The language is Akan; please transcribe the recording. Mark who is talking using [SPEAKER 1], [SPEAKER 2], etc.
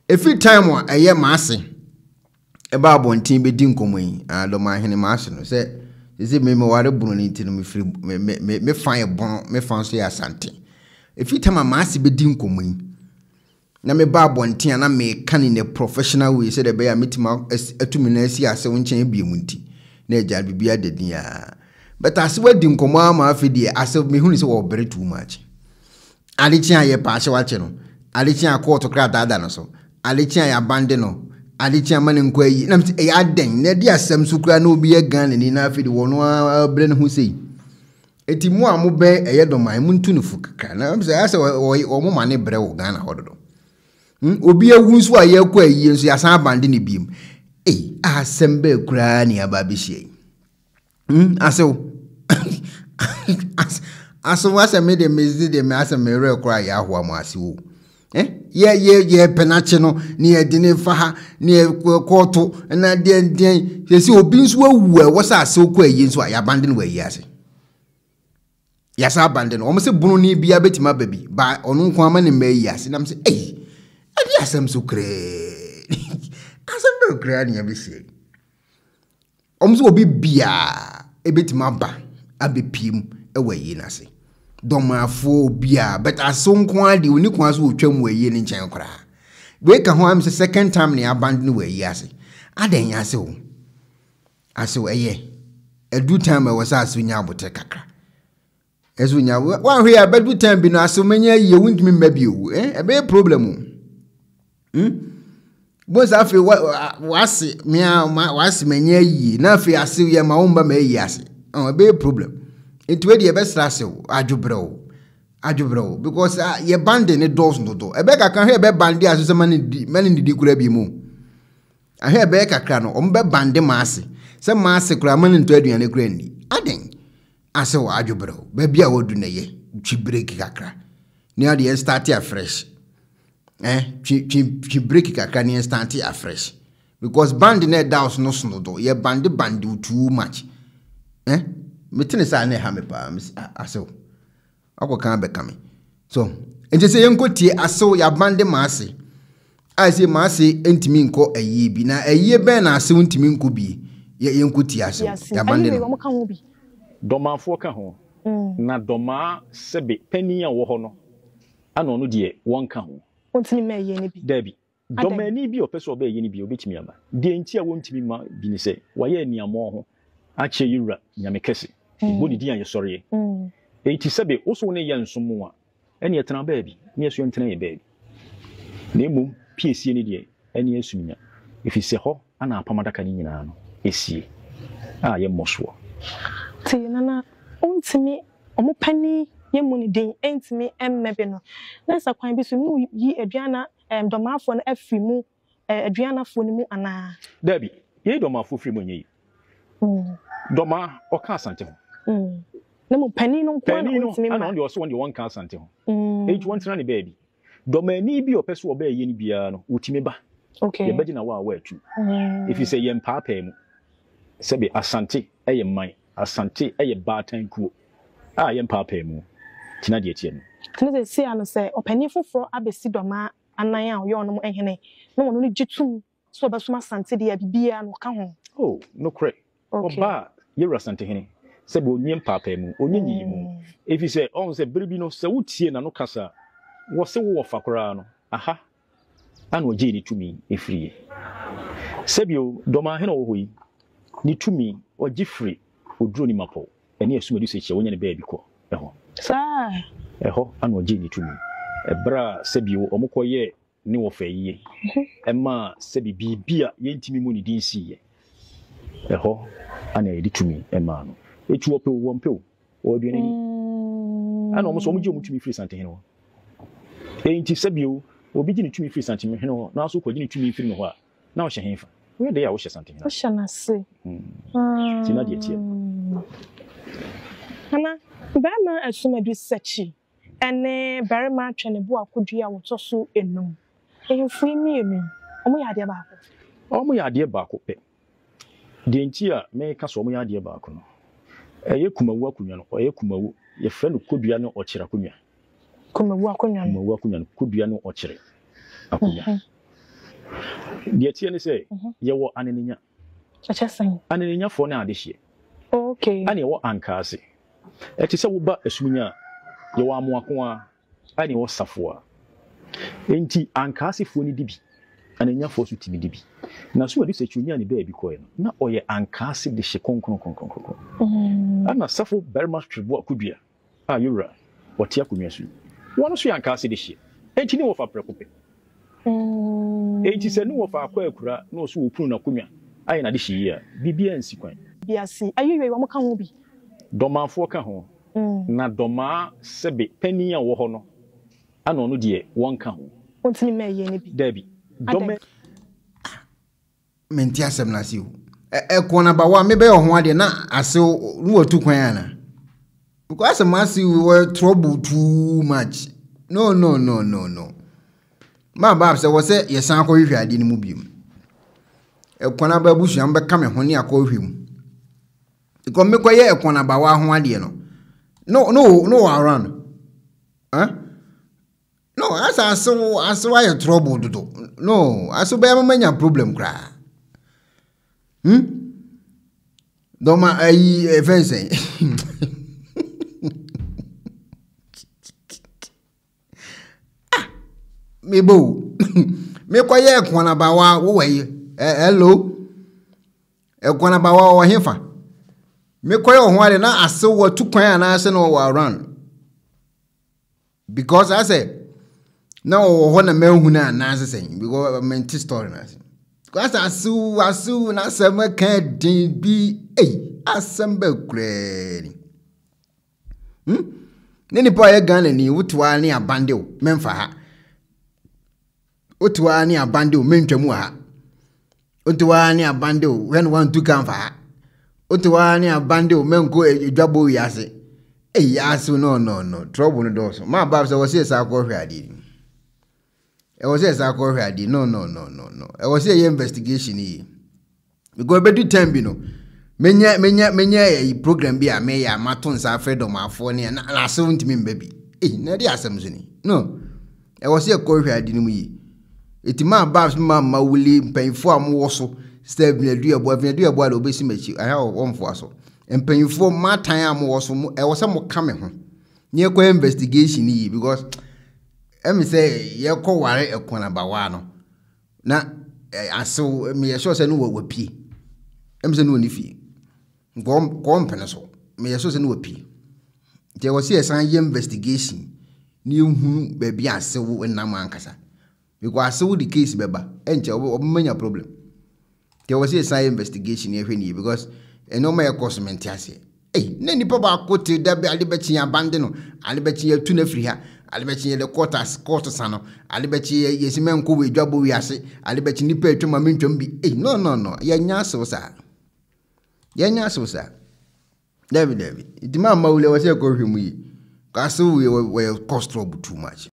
[SPEAKER 1] Every time one a year massy about one team be dinkomo, Doormaahene mass no say, is it me water bruni to me free me fire bon me fancy asante. Every time a massy be dinkomo, na me ba one team and I may can in a professional way, said a bear meet my 2 minutes here, so one chain be munti. Neja be a dead ya. But as well dinkomo, my fiddy, as of me who is all very too much. Alicia ye pass watching. Alicia quarter crowd danoso. Alicia ya bandeno. Alicia man in quay. Nam a aden. Nedia some sucra no be a gun and enough it one brain who say. Eti mo mube a yedo my muntunu fuka. Now I'm say or money brew gun hodo. Obi a wounds why ye quay years ya sa bandini beam. Assemble crani a babishi. Aso was a made a message the mass a mirror cry yahuamasi. Ye penachino near dinner faha near quarto and I did you see obins were was I so quay so I abandoned way yes. Yes, I abandoned almost a bruni be a bit my baby by on woman in May yes and I'm saying yes I'm so great. As I'm very granny every say. Almost will be beer a bit mabba a be pim away in I say. Doormaahene but as some quality unique ones who trim way in Chancra. Wake a home the second time near abandoned way, yes. I then yasso. I saw a year. A do time I was asked when you would take a crack. As we know, one here, but do time be not so many you wouldn't me maybe you, a bad problem. Was I feel what was it? Meow, my was many ye, nothing I see my own by me, yes. Oh, a bad problem. It will be a best lasso, Ajubro, because ye banding it doors no door. A beggar can hear bad bandy as a man in the decorabi moo. I hear Becca crano, bad bandy massy, some massy crammon and 30 and a granny. Adding, I saw Ajubro, baby I would do nay, she break cacra. Near the end start afresh. She break a canny and start afresh. Because banding it down no snow door, ye bandy too much. Metin sa ne ha me pa aso akwa kan be kame so enti se yenkoti aso ya bande maase I say maase entimi nko ayi bi na ayi be na aso entimi nko bi yenkoti aso ya bande no
[SPEAKER 2] Doormaafo ka ho na doma sebe pani a wo ho no ana no de won ka ho
[SPEAKER 3] ontimi ma ayi ne bi
[SPEAKER 2] dabi Doormaahene bi opeso oba ayi ne bi obetimi aba de enti a wontimi ma bi ni se waye aniamo ho ache yura nyame kese boni di an sorry enti sebe oso ne ye nsomo a ene yetena baabi ne yeso yentena ye baabi na emum piesie ne de ene yesunya ifi se ho ana apamadaka ni nyina no esie a ye moso
[SPEAKER 3] ti nana ontimi omopani ye muni den entimi emmebe no na sa kwan bi so mu yi aduana Doormaafo no afi mu aduana fo ni mu ana
[SPEAKER 2] dabi ye Doormaafo firi mu nyi Doma oka asante ho
[SPEAKER 3] na mo pani no kwa na ontimi ma
[SPEAKER 2] ana on de oso on de won ka asante ho eju won tena ne baabi Doormaahene bi opeso oba ye ni bia no utimi ba
[SPEAKER 3] okay
[SPEAKER 2] ye baji na wa atu if you say ye mpaapa mu sebe asante eye man asante eye batan kuo a ye mpaapa mu tina de etie no
[SPEAKER 3] tina se ano se opani foforo abesi doma anan a yo no mo ehene na wono ni gitum so ba suma asante de bibia no ka ho
[SPEAKER 2] oh no correct oba ye rasante hene sebe onye mpaapa mu onye nyi mu if you say on se biribi no se wutie na no kasa wo se wo fakora no aha ana oje ni tumi efriye sebio Doormaahene wo hoyi ni tumi oje free oduro ni mapo ene asumadu se che wonya ne baabi ko eho
[SPEAKER 3] sa
[SPEAKER 2] eho ana oje ni tumi ebra sebio omokoye ni wo fayiye ema sebi bibia yentimi mu ni dinsiye eho ana edi tumi ema no etu ope wo mpe wo aduane ni ana omo so omo je omo tumi free sante hene wo enti sebio obi gini tumi free sante hene wo na so ko gini tumi free no ho a na wo hye henfa we dey a wo hye sante hene
[SPEAKER 3] wo hye na se
[SPEAKER 2] tina de tie
[SPEAKER 3] ana bama asumadu sechi ene barima twene bo akodua wo to so enum ehfu mi enu omo ya de baako
[SPEAKER 2] omo ya de baako pe de nti a me ka so omo ya de baako no eye kumawu akunwa no eye kumawu ye fra no kodua no okira kunwa
[SPEAKER 3] kumawu akunwa
[SPEAKER 2] no kodua no okire akunwa deɛ tie ne sɛ yɛwɔ ananinya
[SPEAKER 3] Chachasan.
[SPEAKER 2] ananinyafo na adehye
[SPEAKER 3] Okay.
[SPEAKER 2] ane yɛwɔ ankaase ɛte sɛ woba asumunya yɛwɔ amoako a ane yɛwɔ safoa enti ankaasefo ni di bi ananinyafo so timi di bi na so wadi sɛ twunya ne baabi kɔɛ no na ɔyɛ ankaase de hye konkronkronkronkron ana safo barima twebo akudua a yura wɔte akonnwa so wɔn so yɛ ankaase de hye enti ne wɔfa prɛko pɛ enti sɛ ne wɔfa akɔ akura na ɔso wɔpunu na akonnwa ayɛ na de hye yi a bibia nsi kwan
[SPEAKER 3] Biasi. Ayi wɔn ka ho bi.
[SPEAKER 2] dɔmanfoɔ ka ho na dɔmaa sɛbe panin a wɔ hɔ no ana ɔno deɛ wɔn ka ho
[SPEAKER 3] Ontimi me ye ne bi.
[SPEAKER 2] dabi dɔmɛ
[SPEAKER 1] menti asɛm na se o ɛkɔ ba wa me be ho ade na ase no watu kwan ana because asɛm ase we trouble too much no ma ba sɛ wo sɛ yesan akɔ hwehwɛ ade ne mu biem ɛkɔ na ba busuam be ka me ho ne akɔ hwehwɛ mu because me kɔ ye ɛkɔ na ba wa ho ade no around no aso why trouble dodo no aso be manya problem kra doma ayi efense me bo me koye ekwana ba wa wo waye hello ekwana ba wa wo hefa me koye ho ade na ase wo tukwan ana ase no wo around because I say na wo na manhu na na ase sen because menti story na ase because asu na sama kan din bi asamba krani nini pa ye Ghana ni wutuwa ni abande o memfa ha wutuwa ni abande o mentwamu ha wutuwa ni abande o when one to kan fa ha wutuwa ni abande o menko edwabo yase asu no trouble no do so ma ba se wo se sa ko hwe ade e wo se sa ko hwe ade no e wo se ye investigation yi because bedu time bi no menya program bi a me ya maton sa freedom afo ne na aso ntimi mba bi na di asem so ni no e wo se ko hwe ade ni mu yi etima babs ma wuli mpanfo amwo so step na duabo ala obesi machi aha wonfo aso mpanfo matan amwo so e wo se mo ka me ho ne ko investigation yi because emi say ye ko ware ekona bawa no na aso me ye sure say no wapie emi say no ni fie gom pene so me ye sure say no wapie je wo say san ye investigation ni hu ba bi asewo enam ankasa because asewo the case beba enche obumanya problem je wo say san ye investigation ye hwe ni because eno ma ye cosment ase na nipa ba kote da be alibechi abande no alibechi ya tu na firi ha alibechi ye the court sano alibechi yesimen ko we dwabo wi ase alibechi nipa atwama mentwam bi no ya nya so sa David idima ma wule wase ko hwemu yi ka so we cost trouble too much